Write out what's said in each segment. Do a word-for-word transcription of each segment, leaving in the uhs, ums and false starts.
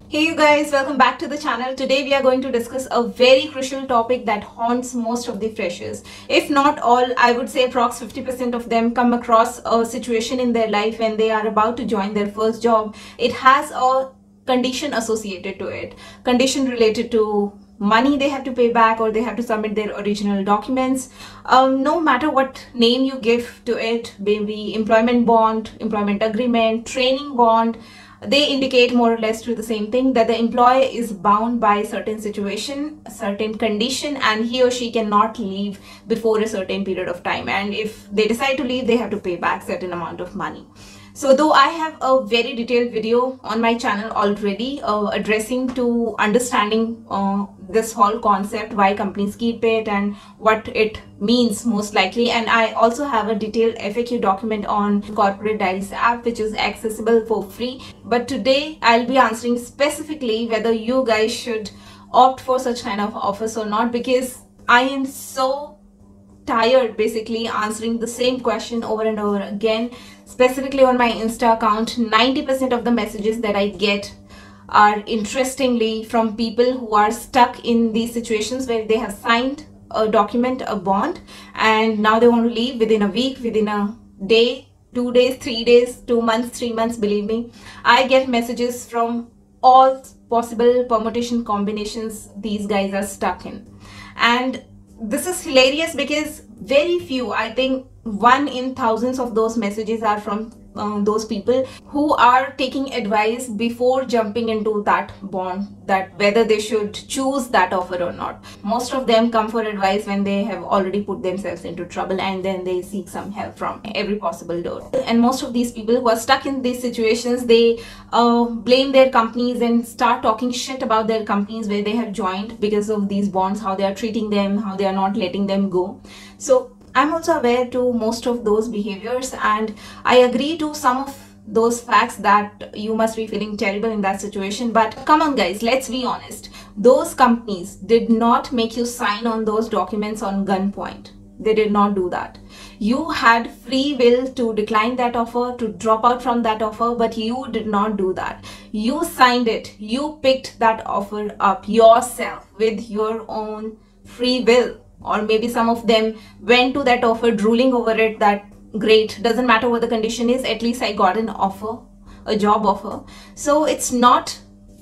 Hey you guys, welcome back to the channel. Today we are going to discuss a very crucial topic that haunts most of the freshers. If not all, I would say approx fifty percent of them come across a situation in their life when they are about to join their first job. It has a condition associated to it. Condition related to money they have to pay back, or they have to submit their original documents. Um, no matter what name you give to it, maybe employment bond, employment agreement, training bond, they indicate more or less to the same thing, that the employee is bound by certain situation, a certain condition, and he or she cannot leave before a certain period of time. And if they decide to leave, they have to pay back certain amount of money. So though I have a very detailed video on my channel already uh, addressing to understanding uh, this whole concept, why companies keep it and what it means most likely, and I also have a detailed F A Q document on Corporate Diaries app which is accessible for free. But today I'll be answering specifically whether you guys should opt for such kind of offers or not, because I am so tired basically answering the same question over and over again. Specifically on my Insta account, ninety percent of the messages that I get are interestingly from people who are stuck in these situations where they have signed a document, a bond, and now they want to leave within a week, within a day, two days, three days, two months, three months. Believe me, I get messages from all possible permutation combinations these guys are stuck in. And this is hilarious because very few, I think one in thousands of those messages are from uh, those people who are taking advice before jumping into that bond, that whether they should choose that offer or not. Most of them come for advice when they have already put themselves into trouble, and then they seek some help from every possible door. And most of these people who are stuck in these situations, they uh, blame their companies and start talking shit about their companies where they have joined because of these bonds, how they are treating them, how they are not letting them go. So I'm also aware to most of those behaviors, and I agree to some of those facts that you must be feeling terrible in that situation. But come on guys, let's be honest. Those companies did not make you sign on those documents on gunpoint. They did not do that. You had free will to decline that offer, to drop out from that offer, but you did not do that. You signed it. You picked that offer up yourself with your own free will. Or maybe some of them went to that offer drooling over it, that great, doesn't matter what the condition is, at least I got an offer, a job offer. So it's not,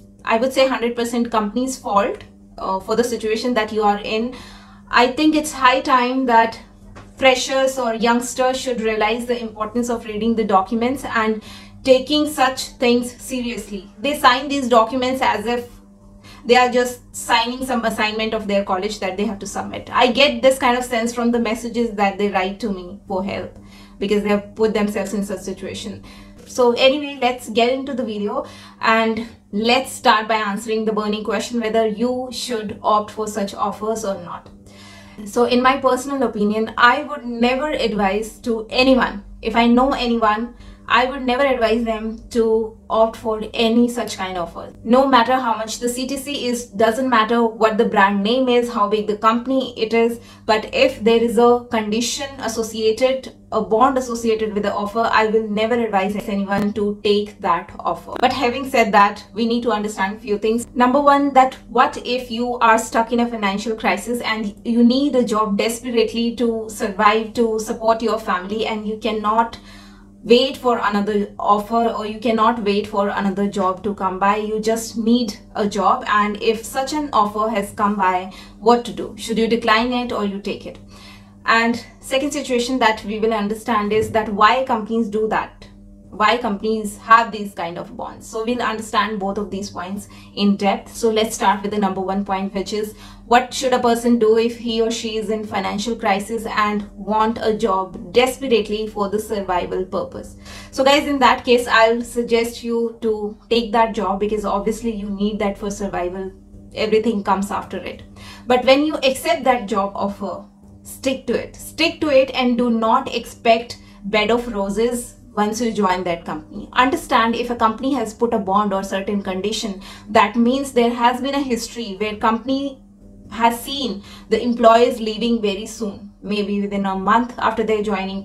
I would say, one hundred percent company's fault uh, for the situation that you are in. I think it's high time that freshers or youngsters should realize the importance of reading the documents and taking such things seriously. They sign these documents as if they are just signing some assignment of their college that they have to submit. I get this kind of sense from the messages that they write to me for help, because they have put themselves in such situation. So anyway, let's get into the video and let's start by answering the burning question whether you should opt for such offers or not. So in my personal opinion, I would never advise to anyone, if I know anyone, I would never advise them to opt for any such kind of offer. No matter how much the C T C is, doesn't matter what the brand name is, how big the company it is, but if there is a condition associated, a bond associated with the offer, I will never advise anyone to take that offer. But having said that, we need to understand a few things. Number one, that what if you are stuck in a financial crisis and you need a job desperately to survive, to support your family, and you cannot wait for another offer, or you cannot wait for another job to come by. You just need a job, and if such an offer has come by, what to do? Should you decline it or you take it? And second situation that we will understand is that why companies do that, why companies have these kind of bonds. So we'll understand both of these points in depth. So let's start with the number one point, which is what should a person do if he or she is in financial crisis and want a job desperately for the survival purpose. So guys, in that case, I'll suggest you to take that job, because obviously you need that for survival. Everything comes after it. But when you accept that job offer, stick to it. Stick to it and do not expect bed of roses once you join that company. Understand, if a company has put a bond or certain condition, that means there has been a history where company has seen the employees leaving very soon, maybe within a month after they're joining,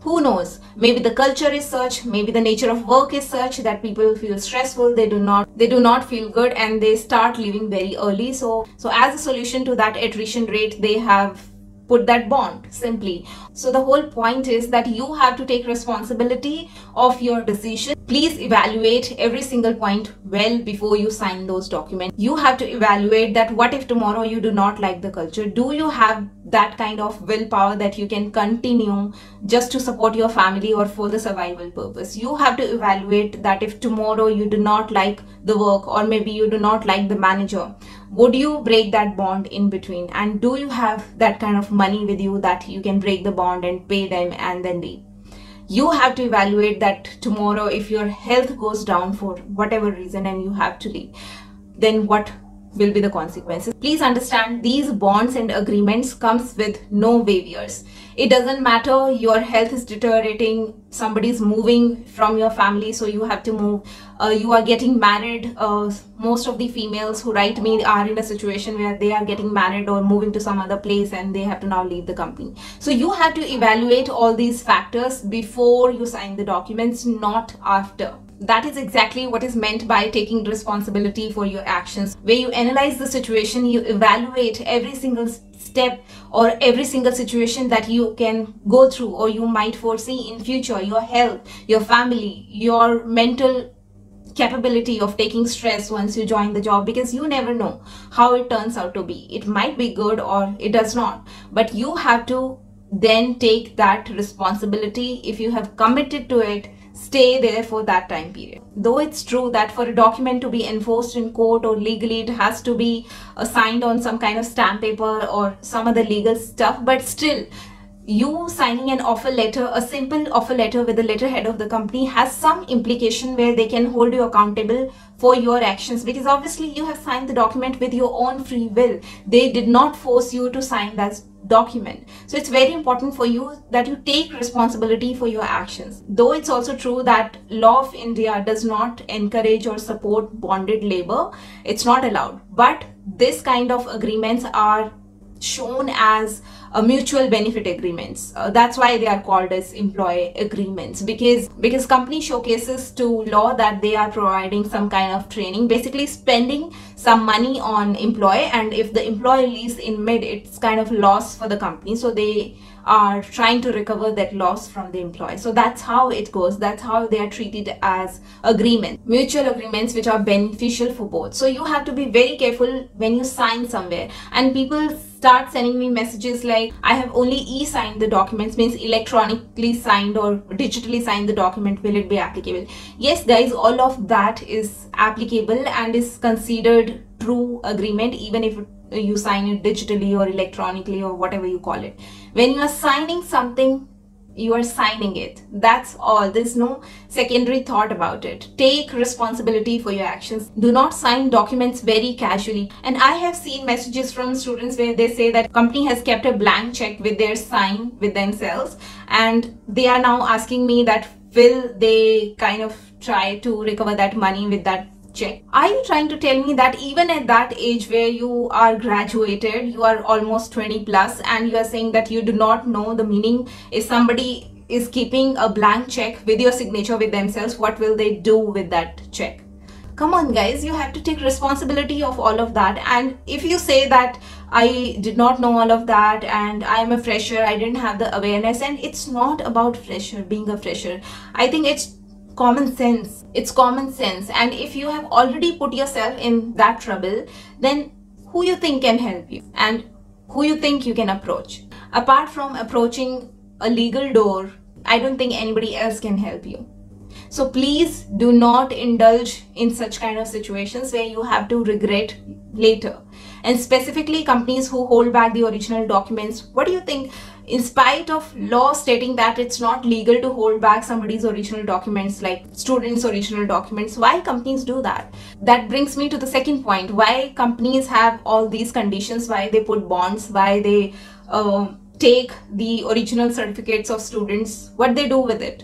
Who knows, maybe the culture is such, maybe the nature of work is such that people feel stressful, they do not they do not feel good, and they start leaving very early. So so as a solution to that attrition rate, they have put that bond simply. So the whole point is that you have to take responsibility of your decision. Please evaluate every single point well before you sign those documents. You have to evaluate that what if tomorrow you do not like the culture? Do you have that kind of willpower that you can continue just to support your family or for the survival purpose? You have to evaluate that if tomorrow you do not like the work, or maybe you do not like the manager, would you break that bond in between? And do you have that kind of money with you that you can break the bond and pay them and then leave? You have to evaluate that tomorrow if your health goes down for whatever reason and you have to leave, then what will be the consequences? Please understand, these bonds and agreements comes with no waivers. It doesn't matter your health is deteriorating, somebody's moving from your family, so you have to move, uh, you are getting married. Uh, most of the females who write me are in a situation where they are getting married or moving to some other place and they have to now leave the company. So you have to evaluate all these factors before you sign the documents, not after. That is exactly what is meant by taking responsibility for your actions, where you analyze the situation, you evaluate every single step or every single situation that you can go through or you might foresee in future, your health, your family, your mental capability of taking stress once you join the job, because you never know how it turns out to be. It might be good or it does not, but you have to then take that responsibility. If you have committed to it, stay there for that time period. Though it's true that for a document to be enforced in court or legally, it has to be uh, signed on some kind of stamp paper or some other legal stuff, but still, you signing an offer letter, a simple offer letter with the letterhead of the company, has some implication where they can hold you accountable for your actions, because obviously you have signed the document with your own free will. They did not force you to sign that document. So it's very important for you that you take responsibility for your actions. Though it's also true that law of India does not encourage or support bonded labor, it's not allowed, but this kind of agreements are shown as uh, mutual benefit agreements. Uh, that's why they are called as employee agreements, because because company showcases to law that they are providing some kind of training, basically spending some money on employee, and if the employee leaves in mid, it's kind of loss for the company, so they are trying to recover that loss from the employee. So that's how it goes. That's how they are treated as agreements, mutual agreements which are beneficial for both. So you have to be very careful when you sign somewhere. And people start sending me messages like, I have only e-signed the documents, means electronically signed or digitally signed the document, will it be applicable? Yes guys, all of that is applicable and is considered true agreement, even if you sign it digitally or electronically or whatever you call it. When you are signing something, you are signing it. That's all. There's no secondary thought about it. Take responsibility for your actions. Do not sign documents very casually. And I have seen messages from students where they say that company has kept a blank check with their sign with themselves, and they are now asking me that will they kind of try to recover that money with that check. Are you trying to tell me that even at that age where you are graduated, you are almost twenty plus, and you are saying that you do not know the meaning? If somebody is keeping a blank check with your signature with themselves, what will they do with that check? Come on guys, you have to take responsibility of all of that. And if you say that I did not know all of that and I am a fresher, I didn't have the awareness, and it's not about fresher being a fresher. I think it's common sense. It's common sense. And if you have already put yourself in that trouble, then who you think can help you and who you think you can approach? Apart from approaching a legal door, I don't think anybody else can help you. So please do not indulge in such kind of situations where you have to regret later. And specifically companies who hold back the original documents, what do you think? In spite of law stating that it's not legal to hold back somebody's original documents, like students' original documents, why companies do that? That brings me to the second point. Why companies have all these conditions, why they put bonds, why they uh, take the original certificates of students, what they do with it.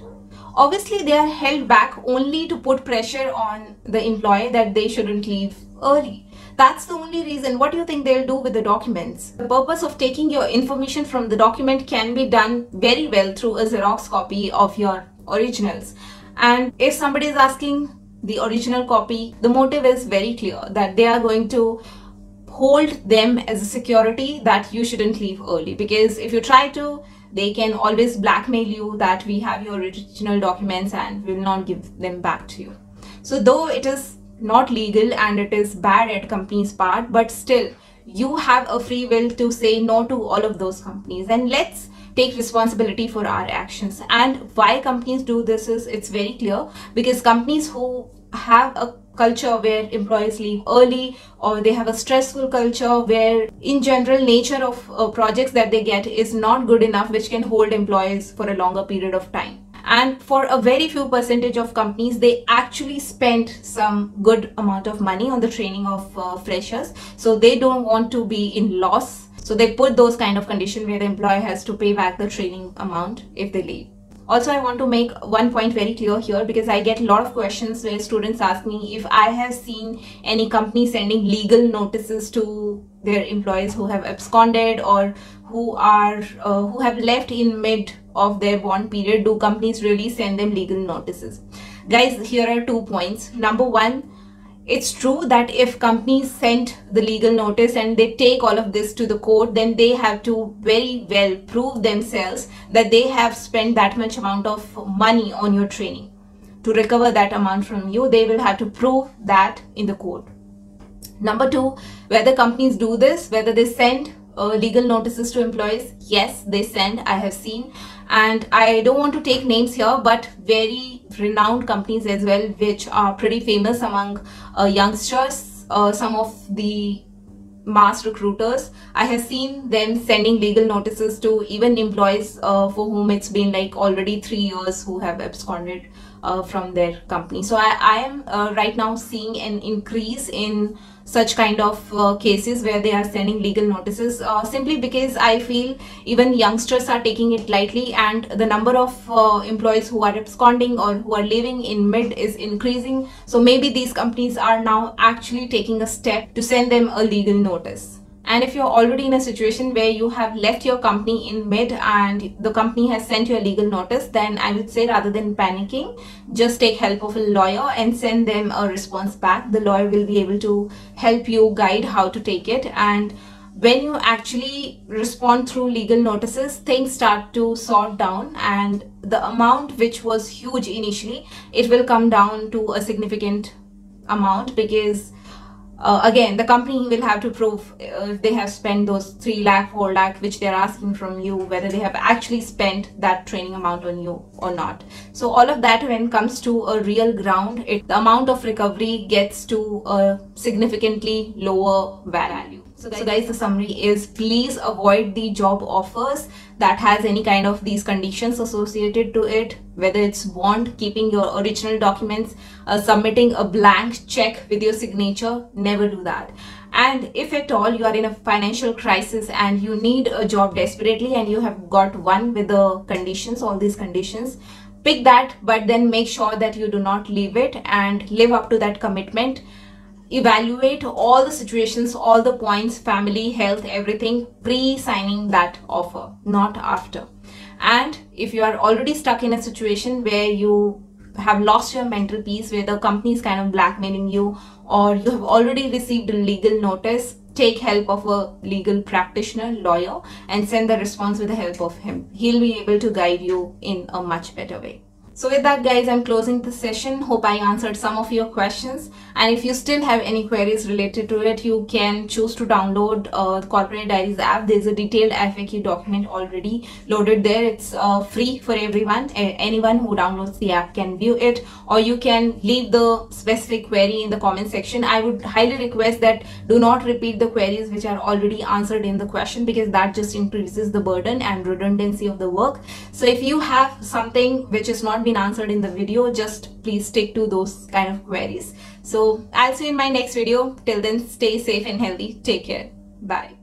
Obviously, they are held back only to put pressure on the employee that they shouldn't leave early. That's the only reason. What do you think they'll do with the documents? The purpose of taking your information from the document can be done very well through a Xerox copy of your originals. And if somebody is asking the original copy, the motive is very clear, that they are going to hold them as a security that you shouldn't leave early. Because if you try to, they can always blackmail you that we have your original documents and we will not give them back to you. So though it is not legal and it is bad at company's part, but still you have a free will to say no to all of those companies. And let's take responsibility for our actions. And why companies do this is, it's very clear, because companies who have a culture where employees leave early, or they have a stressful culture where in general nature of uh, projects that they get is not good enough, which can hold employees for a longer period of time. And for a very few percentage of companies, they actually spend some good amount of money on the training of uh, freshers. So they don't want to be in loss. So they put those kind of condition where the employee has to pay back the training amount if they leave. Also, I want to make one point very clear here, because I get a lot of questions where students ask me if I have seen any company sending legal notices to their employees who have absconded or who are uh, who have left in mid of their bond period. Do companies really send them legal notices? Guys, here are two points. Number one, it's true that if companies send the legal notice and they take all of this to the court, then they have to very well prove themselves that they have spent that much amount of money on your training. To recover that amount from you, they will have to prove that in the court. Number two, whether companies do this, whether they send uh, legal notices to employees, yes, they send. I have seen. And I don't want to take names here, but very renowned companies as well, which are pretty famous among uh, youngsters, uh, some of the mass recruiters. I have seen them sending legal notices to even employees uh, for whom it's been like already three years who have absconded uh, from their company. So I, I am uh, right now seeing an increase in such kind of uh, cases where they are sending legal notices, uh, simply because I feel even youngsters are taking it lightly, and the number of uh, employees who are absconding or who are leaving in mid is increasing. So maybe these companies are now actually taking a step to send them a legal notice. And if you're already in a situation where you have left your company in mid and the company has sent you a legal notice, then I would say rather than panicking, just take help of a lawyer and send them a response back. The lawyer will be able to help you guide how to take it. And when you actually respond through legal notices, things start to sort down, and the amount which was huge initially, it will come down to a significant amount, because Uh, again, the company will have to prove uh, if they have spent those three lakh, four lakh, which they're asking from you, whether they have actually spent that training amount on you or not. So all of that, when it comes to a real ground, it, the amount of recovery gets to a significantly lower value. So guys, so guys, the summary is, please avoid the job offers that has any kind of these conditions associated to it, whether it's bond, keeping your original documents, uh, submitting a blank check with your signature. Never do that. And if at all you are in a financial crisis and you need a job desperately and you have got one with the conditions, all these conditions, pick that, but then make sure that you do not leave it and live up to that commitment. Evaluate all the situations, all the points, family, health, everything pre-signing that offer, not after. And if you are already stuck in a situation where you have lost your mental peace, where the company is kind of blackmailing you, or you have already received a legal notice, take help of a legal practitioner, lawyer, and send the response with the help of him. He'll be able to guide you in a much better way. So with that, guys, I'm closing the session. Hope I answered some of your questions. And if you still have any queries related to it, you can choose to download uh, the Corporate Diaries app. There's a detailed F A Q document already loaded there. It's uh, free for everyone. A anyone who downloads the app can view it, or you can leave the specific query in the comment section. I would highly request that do not repeat the queries which are already answered in the question, because that just increases the burden and redundancy of the work. So if you have something which is not been answered in the video, just please stick to those kind of queries. So I'll see you in my next video. Till then, stay safe and healthy. Take care. Bye.